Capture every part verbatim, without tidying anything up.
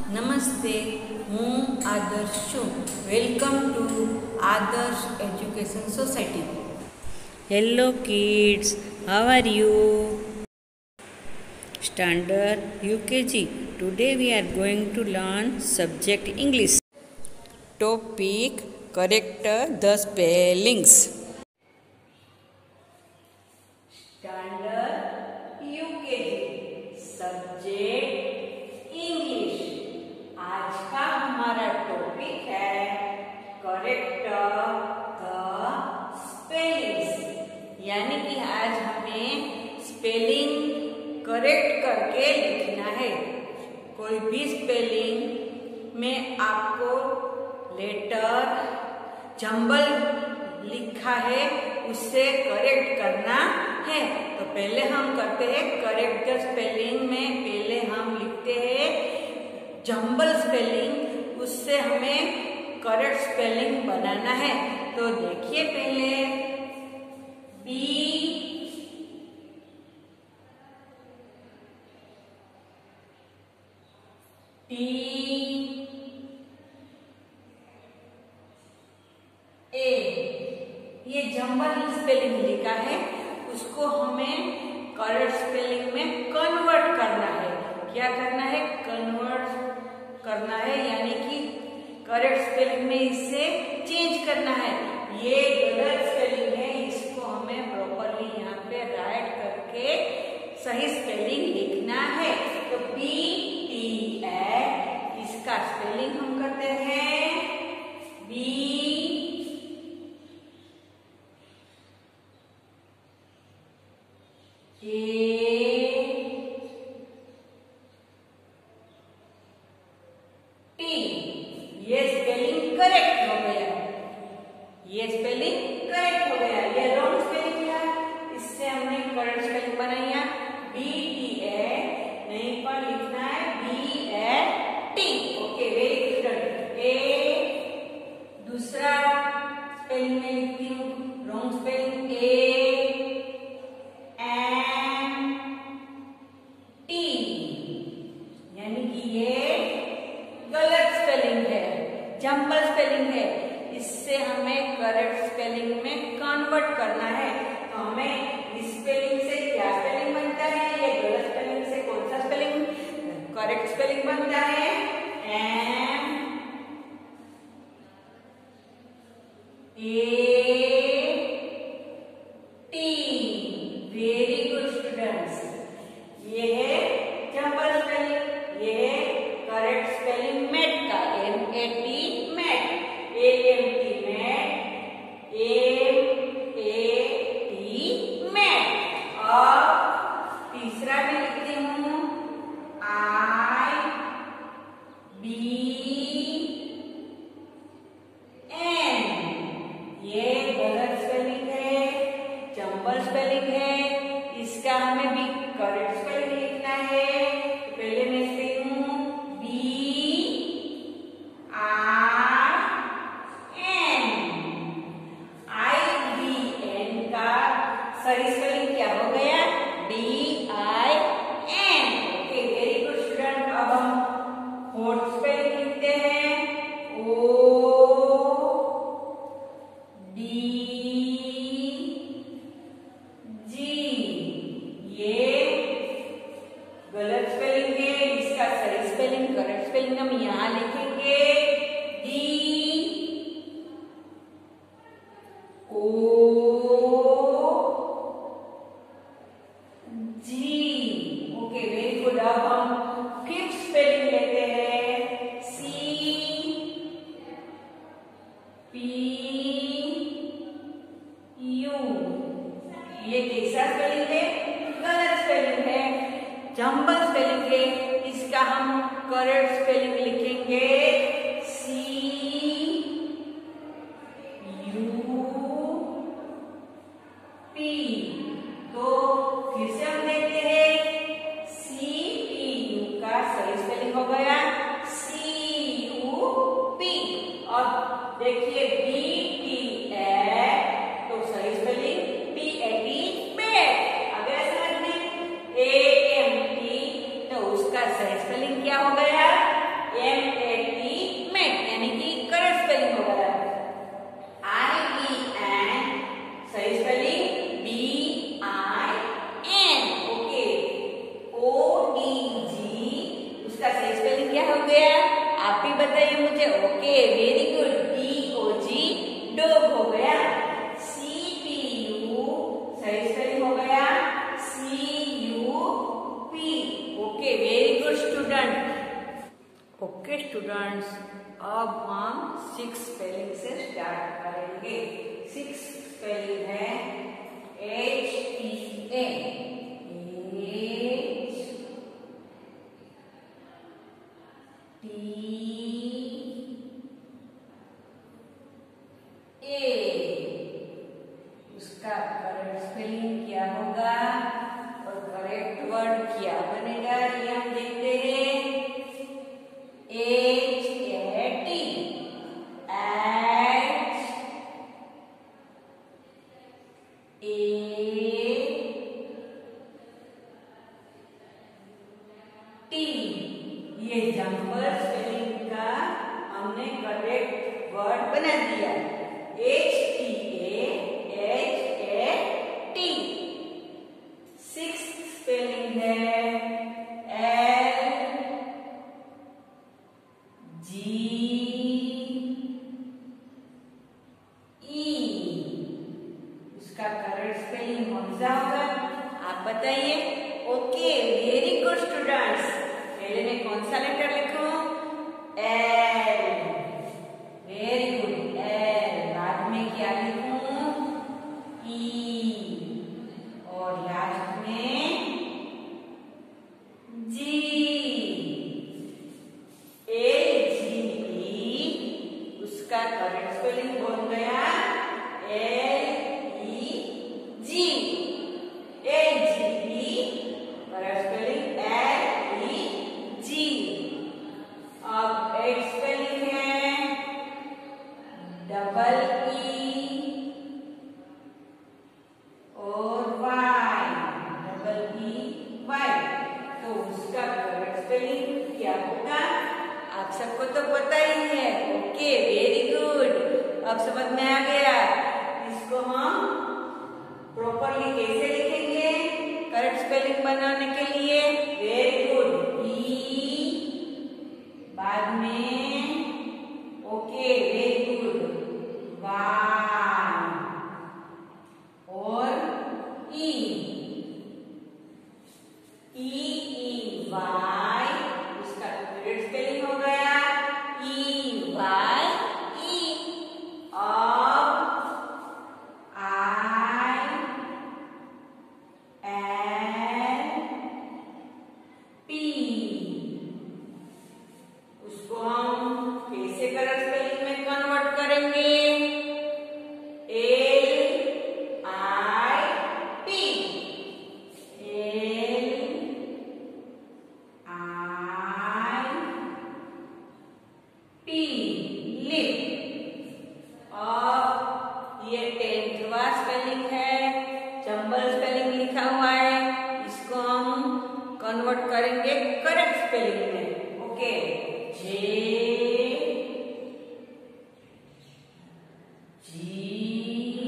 નમસ્તે, હું આદર્શ છું. Welcome to Adarsh education society. Hello kids, how are you? Standard U K G. Today we are going to learn subject English. Topic: correct the spellings. Standard U K G, subject English. आज का हमारा topic है correct the spellings, यानी कि आज हमें spelling correct करके लिखना है. कोई भी स्पेलिंग में आपको लेटर जंबल लिखा है उससे करेक्ट करना है. तो पहले हम करते हैं करेक्ट द स्पेलिंग में पहले हम लिखते हैं जंबल स्पेलिंग, उससे हमें करेक्ट स्पेलिंग बनाना है. तो देखिए पहले बी टी ए, ये जंबल स्पेलिंग लिखा है, उसको हमें करेक्ट स्पेलिंग में कन्वर्ट करना है. क्या करना है? कन्वर्ट करना है, यानी कि करेक्ट स्पेलिंग में इसे चेंज करना है. ये गलत स्पेलिंग है, इसको हमें प्रॉपरली यहाँ पे राइट करके सही स्पेलिंग लिखना है. तो बी टी ए, इसका स्पेलिंग हम करते हैं बी ए टी. ये स्पेलिंग करेक्ट हो गया, ये स्पेलिंग करेक्ट हो गया. ये रॉन्ग स्पेलिंग है, इससे हमने करेक्ट स्पेलिंग बनाई है बी टी ए, नहीं पर लिखना है B A T. Okay, very good. ए दूसरा स्पेलिंग में लिखती हूँ wrong spelling a jumble spelling है, इससे हमें करेक्ट स्पेलिंग में कन्वर्ट करना है. तो हमें इस स्पेलिंग से क्या स्पेलिंग बनता है, ये गलत स्पेलिंग से कौन सा स्पेलिंग करेक्ट स्पेलिंग बनता है? M A T. Very good students. ये है जंबल स्पेलिंग, ये है करेक्ट स्पेलिंग मेट का M A T mat, A M T mat, M A T mat. और तीसरा मैं लिखती हूँ आई बी एन. ये गलत स्पेलिंग है, जंबल स्पेलिंग है, इसका हमें भी करेक्ट स्पेलिंग लिखना है. पहले मैं लिखती हूँ बी सही स्पेलिंग क्या हो गया? D I N. Okay, very good student. अब हम फोर्थ स्पेलिंग लिखते हैं ओ डी जी. ये गलत स्पेलिंग है, इसका सही स्पेलिंग करेक्ट स्पेलिंग हम यहाँ लिखेंगे D O G. Okay, very good. अब हम फिफ्थ स्पेलिंग लेते हैं सी पी यू. ये कैसा स्पेलिंग है? गलत स्पेलिंग है, जंबल स्पेलिंग है, इसका हम करेक्ट स्पेलिंग लिखेंगे सी यू पी. तो फिर से हम देखते हैं सी पी यू का सही स्पेलिंग हो गया सी यू पी. और देखिए बी टी ए, तो सही spelling B A T mat. अगर समझ में ए एम टी, तो उसका सही स्पेलिंग क्या हो गया? हो गया? आप ही बताइए मुझे। Okay, very good. D O G dog हो गया। सी पी यू सही स्पेलिंग हो गया C U P. Okay, very good student. Okay students, अब हम सिक्स स्पेलिंग से स्टार्ट करेंगे। सिक्स स्पेलिंग है H T A, H T A. उसका करेक्ट स्पेलिंग क्या होगा और करेक्ट वर्ड क्या बनेगा, ये हम देखते हैं। H A T, H A T. ये जंपर स्पेलिंग का हमने करेक्ट वर्ड बना दिया। H T A, H A T. Six spelling है एल जी ई। उसका करेक्ट स्पेलिंग कौन सा होगा, आप बताइए। Okay, very good students. पहले मैं कौन सा लेटर लिखूं? एल। Very good, L. बाद में क्या लिखूं? ई। और लास्ट में जी। L G E. उसका करेक्ट स्पेलिंग बन गया L E G. L G E correct spelling L E G. अब एक स्पेलिंग है डबल ई और वाई, डबल ई वाई। तो उसका करेक्ट स्पेलिंग क्या होगा, आप सबको तो पता ही है। Okay, very good. अब समझ में आ गया। इसको हम प्रॉपरली कैसे लिखेंगे करेक्ट स्पेलिंग बनाने के लिए। वेरी गुड, ई बाद में ओके, वेरी गुड, वाई और ई। ई ई वाई, उसका करेक्ट स्पेलिंग हो गया ई वाई ई। अब आई एन पी। उसको हम कैसे करेक्ट स्पेलिंग में कन्वर्ट करेंगे? L I P, L I P, lip. और ये टेंथवा स्पेलिंग है, जंबल स्पेलिंग लिखा हुआ है। इसको हम कन्वर्ट करेंगे करेक्ट स्पेलिंग में। Okay, J G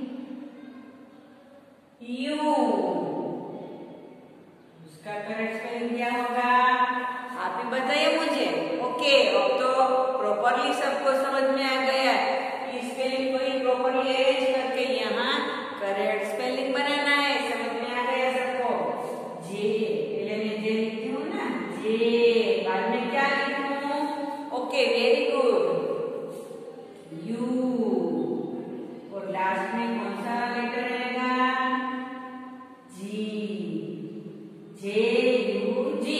U. उसका करेक्ट स्पेलिंग क्या होगा, आप ही बताइए मुझे। ओके, अब तो प्रॉपरली सबको समझ में आ गया। इस स्पेलिंग को ही प्रॉपरली अरेंज करके यहाँ करेक्ट स्पेलिंग बनाना है। समझ में आ गया सबको। जे, पहले मैं जे लिखती हूँ ना, जे। बाद में क्या लिखूं? Okay, very good, U. और लास्ट में कौन सा लेटर रहेगा? G. J U G,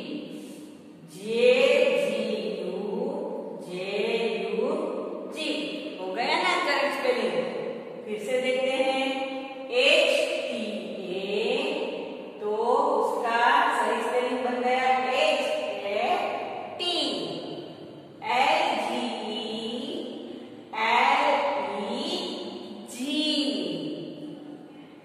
J G U, J U G. हो गया ना करेक्ट स्पेलिंग। फिर से देखते हैं। एच टी ए, तो उसका सही स्पेलिंग बन गया H A T. L G E, L E G.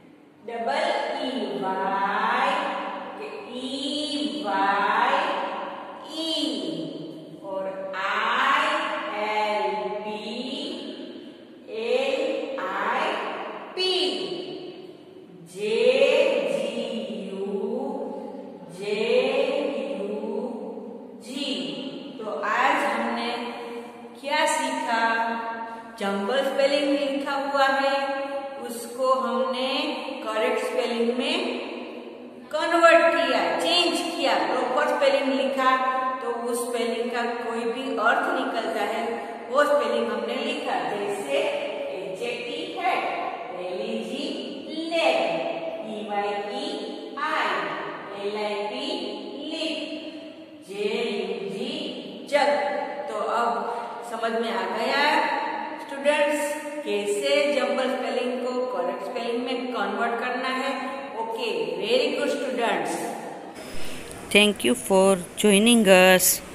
Jumble spelling लिखा हुआ है उसको हमने करेक्ट स्पेलिंग में कन्वर्ट किया, चेंज किया, प्रॉपर स्पेलिंग लिखा तो उस स्पेलिंग का कोई भी अर्थ निकलता है वो स्पेलिंग हमने लिखा। जैसे एडजेक्टिव है L E G leg, E Y E eye, L I P lip, J U G jug. तो अब समझ में आ गया स्टूडेंट्स कैसे जंबल स्पेलिंग को करेक्ट स्पेलिंग में कन्वर्ट करना है। Okay, very good students. Thank you for joining us.